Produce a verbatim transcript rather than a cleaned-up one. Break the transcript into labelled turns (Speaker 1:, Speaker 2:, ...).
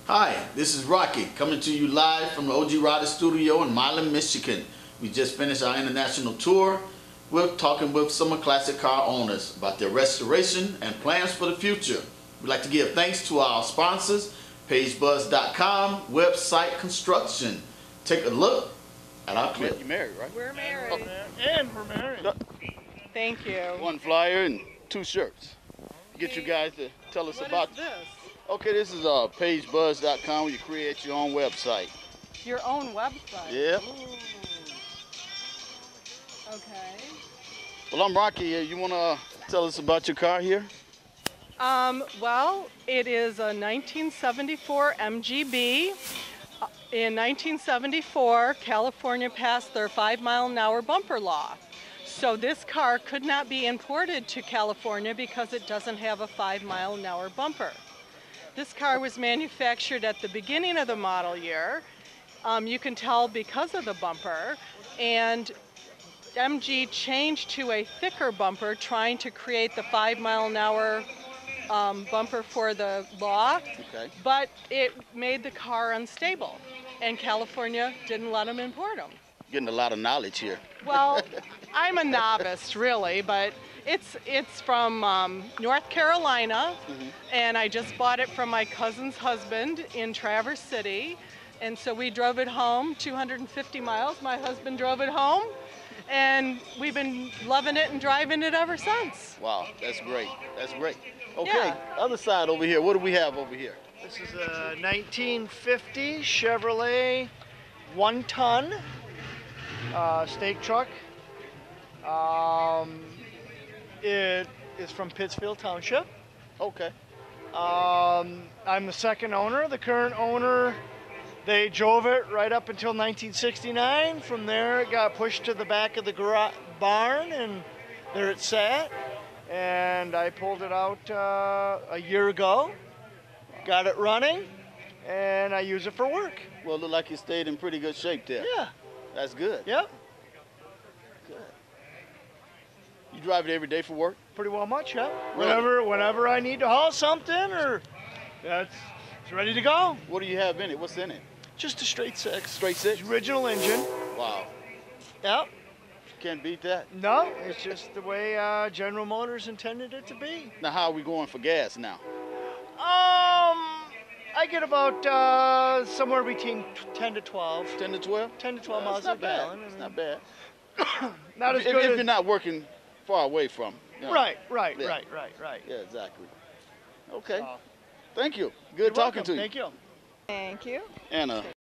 Speaker 1: Hi, this is Rocky coming to you live from the O G Rider Studio in Milan, Michigan. We just finished our international tour. We're talking with some of classic car owners about their restoration and plans for the future. We'd like to give thanks to our sponsors, page buzz dot com, Website Construction. Take a look at our clip.
Speaker 2: You're married, right?
Speaker 3: We're married.
Speaker 2: Oh.
Speaker 4: And we're married.
Speaker 3: Thank you.
Speaker 2: One flyer and two shirts. Get you guys to tell us
Speaker 3: What
Speaker 2: about
Speaker 3: is this?
Speaker 2: Okay, this is uh, page buzz dot com where you create your own website.
Speaker 3: Your own website?
Speaker 2: Yep.
Speaker 3: Ooh. Okay.
Speaker 2: Well, I'm Rocky here. You want to tell us about your car here?
Speaker 3: Um, well, it is a nineteen seventy-four M G B. Uh, In nineteen seventy-four, California passed their five mile an hour bumper law. So this car could not be imported to California because it doesn't have a five mile an hour bumper. This car was manufactured at the beginning of the model year. Um, you can tell because of the bumper. And M G changed to a thicker bumper, trying to create the five mile an hour um, bumper for the law.
Speaker 2: Okay.
Speaker 3: But it made the car unstable, and California didn't let them import them.
Speaker 2: Getting a lot of knowledge here.
Speaker 3: Well, I'm a novice, really, but it's it's from um, North Carolina,
Speaker 2: Mm-hmm.
Speaker 3: and I just bought it from my cousin's husband in Traverse City, and so we drove it home, two hundred fifty miles. My husband drove it home, and we've been loving it and driving it ever since.
Speaker 2: Wow, that's great. That's great. Okay,
Speaker 3: Yeah.
Speaker 2: other side over here. What do we have over here?
Speaker 4: This is a nineteen fifty Chevrolet one ton uh, stake truck. Um, it is from Pittsfield Township.
Speaker 2: Okay.
Speaker 4: Um, I'm the second owner. The current owner, they drove it right up until nineteen sixty-nine. From there, it got pushed to the back of the garage barn, and there it sat. And I pulled it out uh, a year ago, got it running, and I use it for work.
Speaker 2: Well, it looked like you stayed in pretty good shape there.
Speaker 4: Yeah.
Speaker 2: That's good.
Speaker 4: Yep.
Speaker 2: Good. You drive it every day for work?
Speaker 4: Pretty well much, yeah.
Speaker 2: Really?
Speaker 4: Whenever, whenever I need to haul something, or that's it's ready to go.
Speaker 2: What do you have in it? What's in it?
Speaker 4: Just a straight six.
Speaker 2: Straight six?
Speaker 4: Original engine.
Speaker 2: Wow.
Speaker 4: Yep.
Speaker 2: Can't beat that.
Speaker 4: No, it's just the way uh, General Motors intended it to be.
Speaker 2: Now, how are we going for gas now?
Speaker 4: Um, I get about uh, somewhere between ten to twelve.
Speaker 2: ten to twelve?
Speaker 4: ten to twelve
Speaker 2: Well,
Speaker 4: miles
Speaker 2: it's not
Speaker 4: a
Speaker 2: bad.
Speaker 4: gallon.
Speaker 2: It's not bad.
Speaker 4: Not as
Speaker 2: if,
Speaker 4: good
Speaker 2: if
Speaker 4: as
Speaker 2: you're not working far away from. You know.
Speaker 4: right, right,
Speaker 2: Yeah.
Speaker 4: right, right, right.
Speaker 2: Yeah, exactly. Okay.
Speaker 4: Uh,
Speaker 2: Thank you. Good
Speaker 4: you're
Speaker 2: talking
Speaker 4: welcome.
Speaker 2: to you.
Speaker 4: Thank you.
Speaker 3: Thank you.
Speaker 2: Anna.